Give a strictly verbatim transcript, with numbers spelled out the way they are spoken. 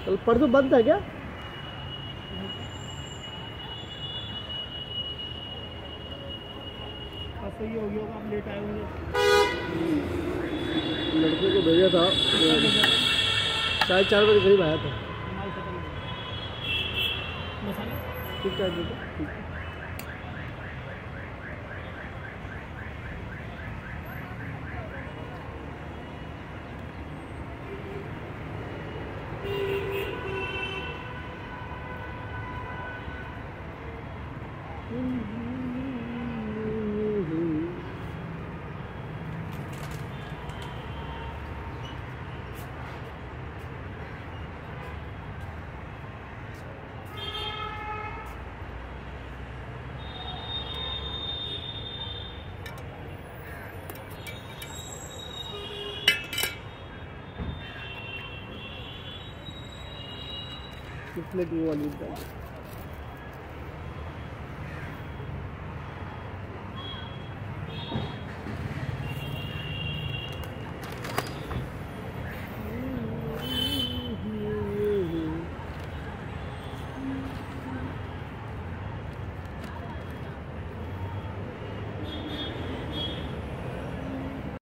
कल परसों बंद था क्या? परसों ये हो गया होगा, आप लेट आए होंगे। लड़के को भेजा था, साढ़े चार बजे करीब आया था। मसाला ठीक टाइम देता। ठीक प्लेट वो वाली